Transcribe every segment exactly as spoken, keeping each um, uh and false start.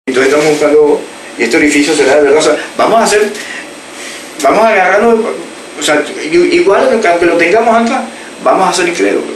Entonces estamos buscando, y este orificio será de verdad, o sea, vamos a hacer, vamos a agarrarlo, o sea, igual aunque lo tengamos acá, vamos a ser incrédulos.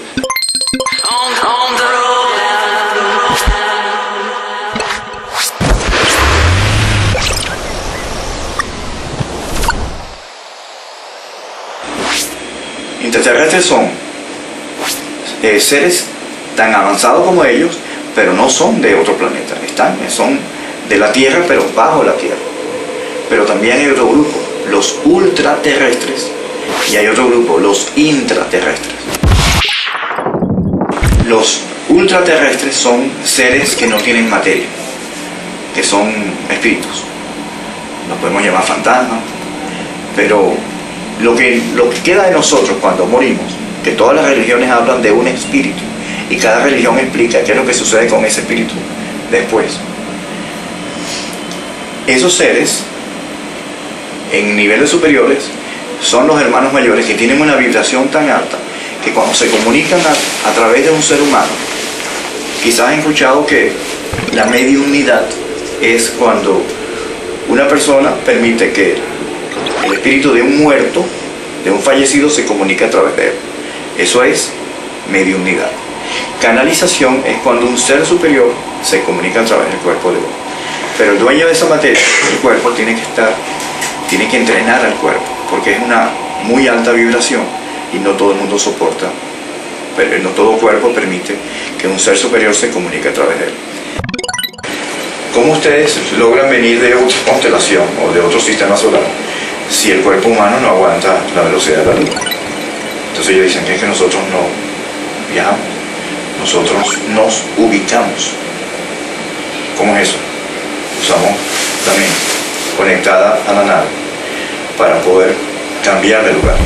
Intraterrestres son eh, seres tan avanzados como ellos, pero no son de otro planeta, están, son de la Tierra, pero bajo la Tierra. Pero también hay otro grupo, los ultraterrestres, y hay otro grupo, los intraterrestres. Los ultraterrestres son seres que no tienen materia, que son espíritus. Los podemos llamar fantasmas, pero lo que, lo que queda de nosotros cuando morimos, que todas las religiones hablan de un espíritu, y cada religión explica qué es lo que sucede con ese espíritu después. Esos seres, en niveles superiores, son los hermanos mayores que tienen una vibración tan alta que cuando se comunican a, a través de un ser humano, quizás han escuchado que la mediunidad es cuando una persona permite que el espíritu de un muerto, de un fallecido, se comunique a través de él. Eso es mediunidad. Canalización es cuando un ser superior se comunica a través del cuerpo de uno. Pero el dueño de esa materia, el cuerpo, tiene que estar, tiene que entrenar al cuerpo, porque es una muy alta vibración y no todo el mundo soporta, pero no todo cuerpo permite que un ser superior se comunique a través de él. ¿Cómo ustedes logran venir de otra constelación o de otro sistema solar si el cuerpo humano no aguanta la velocidad de la luz? Entonces ellos dicen que es que nosotros no viajamos, nosotros nos ubicamos. ¿Cómo es eso? Usamos también conectada a la nave para poder cambiar de lugar.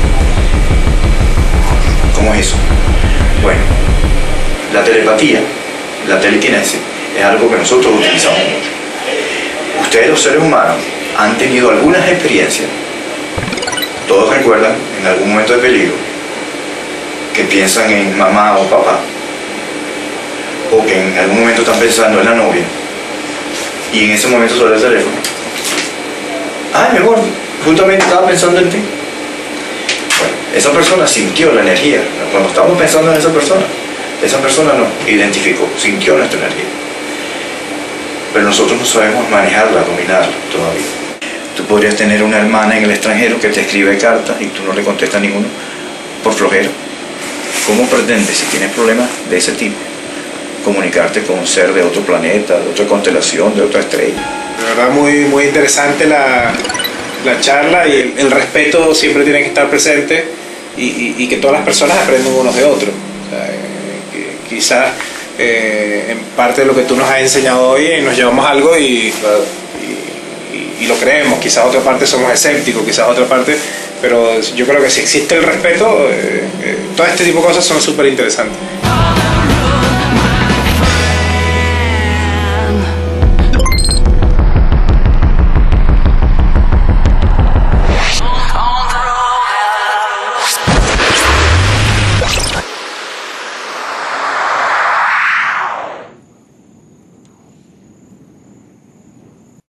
¿Cómo es eso? Bueno, la telepatía, la telequinesis, es algo que nosotros utilizamos mucho. Ustedes, los seres humanos, han tenido algunas experiencias, todos recuerdan en algún momento de peligro que piensan en mamá o papá, o que en algún momento están pensando en la novia, y en ese momento suena el teléfono. Ay, mi amor, justamente estaba pensando en ti. Bueno, esa persona sintió la energía. Cuando estamos pensando en esa persona, esa persona nos identificó, sintió nuestra energía. Pero nosotros no sabemos manejarla, dominarla todavía. Tú podrías tener una hermana en el extranjero que te escribe cartas y tú no le contestas ninguno por flojera. ¿Cómo pretendes, si tienes problemas de ese tipo, comunicarte con un ser de otro planeta, de otra constelación, de otra estrella? De verdad muy, muy interesante la, la charla, y el, el respeto siempre tiene que estar presente, y, y, y que todas las personas aprendan unos de otros. O sea, eh, que, quizás eh, en parte de lo que tú nos has enseñado hoy eh, nos llevamos algo y, y, y, y lo creemos, quizás otra parte somos escépticos, quizás otra parte, pero yo creo que si existe el respeto, eh, eh, todo este tipo de cosas son súper interesantes.